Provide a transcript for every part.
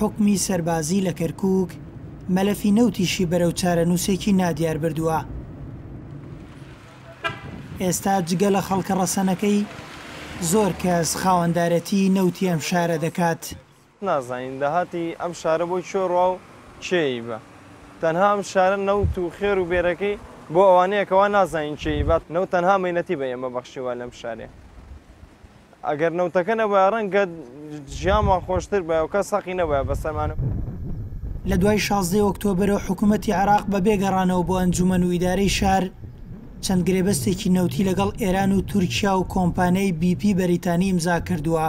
حکمی سەربازی لە کەرکووک مەلەفی نەوتیشی بەرەو چارەنووسێکی نادیار بردووە. ئێستا جگە لە خەڵکە ڕەسەنەکەی زۆر کەس خاوەندارەتی نەوتی ئەم شارە دەکات. نازانین داهاتی ئەم شارە بۆی چۆڕوا و چێی بە تەنها ئەم شارە نەوت و خێر و بێرەکەی بۆ ئەوانەیەکەوە نازانین چێی بات نەوت تەنها مەینەتی بە ئێمە بەخشیوە لەم شارێ. ئەگەر نەوتەکە نەبووە ڕەنگە ژیانمان خۆشتر بە و کەس سەقی نەبووە بەسەرمانە. لە دوای 16 ئۆکتۆبرەوە حکوومەتی عێراق بە بێگەڕانەوە بۆ ئەنجومەن و ئیدارەی شار چەند گرێبەستێکی نەوتی لەگەڵ ئێران و تورکیا و کۆمپانیای BP بەریتانی ئیمزا کردووە.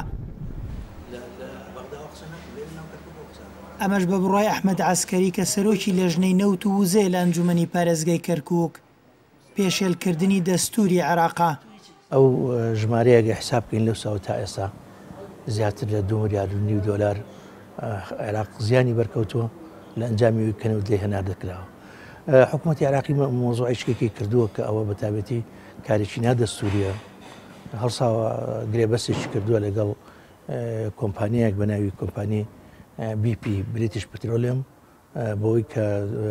ئەمەش بە بڕای ئەحمەد عەسکەری کە سەرۆکی لێژنەی نەوت و ووزەیە لە ئەنجومەنی پارێزگای کەرکووک پێشێلکردنی دەستوری عێراقا. ئەو ژمارەیەگە حسابکەین لەو ساوە تا ئێستا زیاتر لە 2 ملیار و نیو دۆلار عێراق زیانی بەرکەوتووە لە ئەنجامی کەنەوت لێ هێنار دەکراوە. حکوومەتی عێراقی مۆزوعی شتێکی کردووە کە ئەوە بەتابەتی کارێکی نادەستوریە هەڵساوە گرێبەستێکی کردووە لەگەڵ کۆمپانیایەک بە ناوی کۆمپانی BP بریتیش پترۆلێم بۆی کە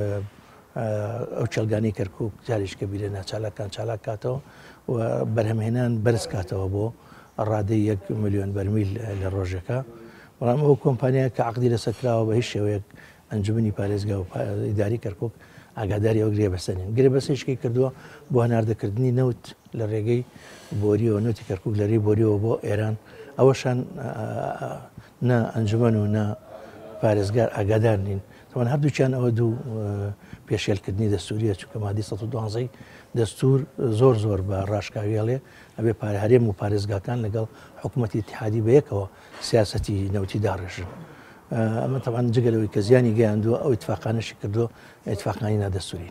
ئەو چەلگانی کەرکووک جاریشکە بیرە ناچالاکان چالاک کاتەوە و بەرهەمهێنان بەرز کاتەوە بۆ ڕادەی 1 ملیۆن بەرمیل لە ڕۆژەکە. بەڵام ئەو کۆمپانیا کە عەقدی لەسەرکراوە بە هیچ شێوەیەک ئەنجومەنی پارێزگا و ئیداری کەرکووک ئاگاداری ئەو گرێبەستە نین. گرێبەستێکی کردووە بۆ هەناردەکردنی نەوت لە ڕێگەی بۆریەوە نوتی کەرکووک لە ڕێی بۆریەوە بۆ ئێران ئەوەشان نە ئەنجومەن و نە پارێزگار ئاگادار نین. تەوان هەردووچیان ئەوە دوو پێشێلکردنی دەستوریە چونکە مادی 112 دەستور زۆر بە ڕاشکاویڵێ ئەبێ هەرێم و پارێزگاکان لەگەڵ حکوومەتی اتحادی بە یەکەوە سیاسەتی نەوتی داڕێژن. ئەمە تەوان جگەلەوەی کە زیانی گەیاندووە ئەو اتفاقانەشی کردو اتفاقانی نادەستوری.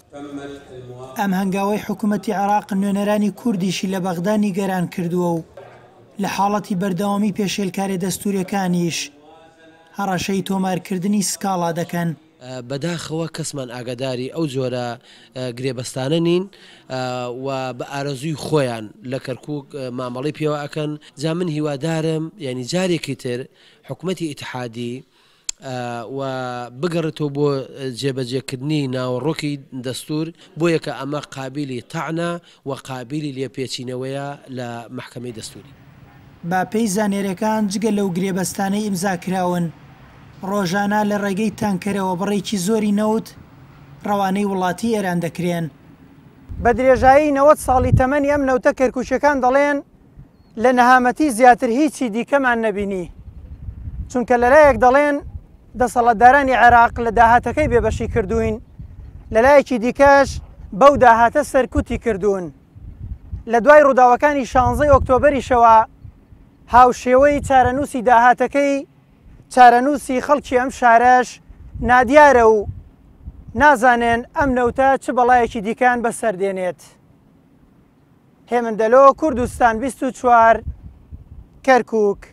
ئەم هەنگاوەی حکوومەتی عێراق نوێنەرانی کوردیشی لە بەغدانی گەران کردووە و لە حاڵەتی بەردەوامی پێشێلکاری دەستوریەکانیش هەڕەشەی تۆمارکردنی سکاڵا دەکەن. بەداخەوە کەسمان ئاگاداری ئەو جۆرە گرێبەستانە نین و بە ئارەزووی خۆیان لە کەرکووک مامەڵی پێوە ئەکەن. جا من هیوادارم یعنی جارێکی تر حکوومەتی ئیتحادی و بگەڕێتەوە بۆ جێبەجێکردنی ناوەڕۆکی دەستور بۆیە کە ئەمە قابلی تەعنە و قابلی لێپێچینەوەیە لە محکەمەی دەستوری. با پێی زانێرەکان جگە لەو گرێبەستانەی ئیمزاکراون ڕۆژانە لە ڕێگەی تانکەرەوە بڕێکی زۆری نەوت ڕەوانەی وڵاتی ئێران دەکرێن. بە درێژایی 90 ساڵی تەمەنی ئەم نەوتە کەرکووچەکان دەڵێن لە نەهامەتی زیاتر هیچی دیکەمان نەبینی، چونکە لەلایەک دەڵێن دەسەڵاتدارانی عێراق لە داهاتەکەی بێبەشی کردوین، لەلایەکی دیکەش بەو داهاتە سەرکوتی کردوون. لە دوای ڕووداوەکانی 16 ئۆکتۆبەریشەوە هاوشێوەی چارەنووسی داهاتەکەی چارەنووسی خەڵکی ئەم شارەش نادیارە و نازانێن ئەم نەوتە چ بەڵایەکی دیکان بەسەردێنێت. هێمن دەلۆ، کوردستان 24 کەرکووک.